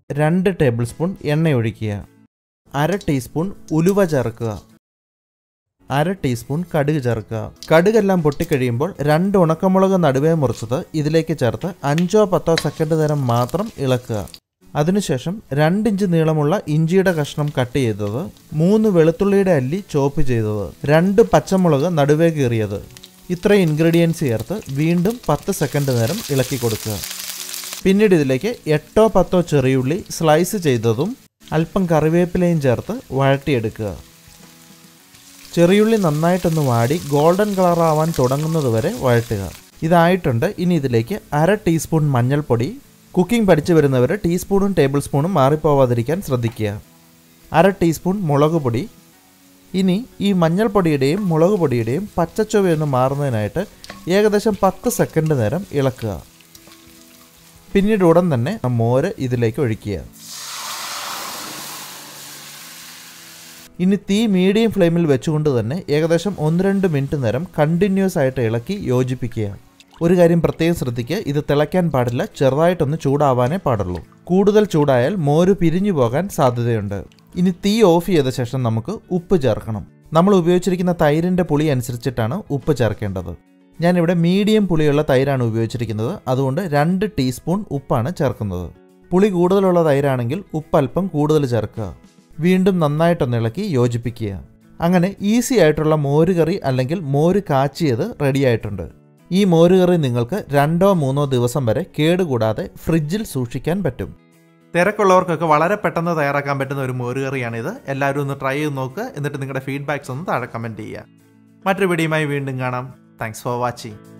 2 table spoon എണ്ണ ഒഴിക്കുക. 1/2 teaspoon ഉലുവ ചേർക്കുക. 1/2 ടീസ്പൂൺ കടുക് ചേർക്കുക. കടുകെല്ലാം പൊട്ടിക്കഴിയുമ്പോൾ 2 ഉണക്കമുളക് നടുവേ മുറിച്ചത് ഇതിലേക്ക് ചേർത്ത് 5-10 സെക്കൻഡ് നേരം മാത്രം ഇളക്കുക. അതിനുശേഷം 2 ഇഞ്ച് നീളമുള്ള ഇഞ്ചിയുടെ കഷ്ണം കട്ട് ചെയ്തത്, 3 വെളുത്തുള്ളിയുടെ അല്ലി ചോപ്പ് ചെയ്തത്, 2 പച്ചമുളക് നടുവേ കീറിയത്, ഇത്രയും ഇൻഗ്രീഡിയൻസ് ചേർത്ത് വീണ്ടും 10 സെക്കൻഡ് നേരം ഇളക്കി കൊടുക്കുക. പിന്നീട് ഇതിലേക്ക് 8-10 ചെറിയുള്ളി സ്ലൈസ് ചെയ്തതും അല്പം കറിവേപ്പിലയും ചേർത്ത് വഴറ്റിയെടുക്കുക. ചെറിയുള്ളി നന്നായിട്ടൊന്ന് വാടി ഗോൾഡൻ കളർ ആവാൻ തുടങ്ങുന്നത് വരെ വഴറ്റുക. ഇതായിട്ടുണ്ട്. ഇനി ഇതിലേക്ക് 1/2 ടീസ്പൂൺ മഞ്ഞൾപ്പൊടി. കുക്കിംഗ് പഠിച്ചു വരുന്നവർ ടീസ്പൂണും ടേബിൾ സ്പൂണും മാറിപ്പോവാതിരിക്കാൻ ശ്രദ്ധിക്കുക. 1/2 ടീസ്പൂൺ മുളക് പൊടി. ഇനി ഈ മഞ്ഞൾപ്പൊടിയുടെയും മുളക് പൊടിയുടെയും പച്ചച്ചുവയൊന്ന് മാറുന്നതിനായിട്ട് ഏകദേശം 10 സെക്കൻഡ് നേരം ഇളക്കുക. പിന്നീട് ഉടൻ തന്നെ മോര് ഇതിലേക്ക് ഒഴിക്കുക. ഇനി തീ മീഡിയം ഫ്ലെയിമിൽ വെച്ചുകൊണ്ട് തന്നെ ഏകദേശം 1-2 മിനിറ്റ് നേരം കണ്ടിന്യൂസ് ആയിട്ട് ഇളക്കി യോജിപ്പിക്കുക. ഒരു കാര്യം പ്രത്യേകം ശ്രദ്ധിക്കുക, ഇത് തിളയ്ക്കാൻ പാടില്ല, ചെറുതായിട്ടൊന്ന് ചൂടാവാനേ പാടുള്ളൂ. കൂടുതൽ ചൂടായാൽ മോര് പിരിഞ്ഞു പോകാൻ സാധ്യതയുണ്ട്. ഇനി തീ ഓഫ് ചെയ്ത ശേഷം നമുക്ക് ഉപ്പ് ചേർക്കണം. നമ്മൾ ഉപയോഗിച്ചിരിക്കുന്ന തൈരിൻ്റെ പുളി അനുസരിച്ചിട്ടാണ് ഉപ്പ് ചേർക്കേണ്ടത്. ഞാനിവിടെ മീഡിയം പുളിയുള്ള തൈരാണ് ഉപയോഗിച്ചിരിക്കുന്നത്, അതുകൊണ്ട് 2 ടീസ്പൂൺ ഉപ്പാണ് ചേർക്കുന്നത്. പുളി കൂടുതലുള്ള തൈരാണെങ്കിൽ ഉപ്പ് അല്പം കൂടുതൽ ചേർക്കുക. വീണ്ടും നന്നായിട്ടൊന്ന് ഇളക്കി യോജിപ്പിക്കുക. അങ്ങനെ ഈസി ആയിട്ടുള്ള മോരുകറി അല്ലെങ്കിൽ മോര് കാച്ചിയത് റെഡിയായിട്ടുണ്ട്. ഈ മോരുകറി നിങ്ങൾക്ക് 2-3 ദിവസം വരെ കേടുകൂടാതെ ഫ്രിഡ്ജിൽ സൂക്ഷിക്കാൻ പറ്റും. തിരക്കുള്ളവർക്കൊക്കെ വളരെ പെട്ടെന്ന് തയ്യാറാക്കാൻ പറ്റുന്ന ഒരു മോരുകറിയാണിത്. എല്ലാവരും ഒന്ന് ട്രൈ ചെയ്ത് നോക്കുക. എന്നിട്ട് നിങ്ങളുടെ ഫീഡ്ബാക്സ് ഒന്ന് താഴെ കമൻറ്റ് ചെയ്യുക. മറ്റൊരു വീഡിയോയുമായി വീണ്ടും കാണാം. Thanks for watching.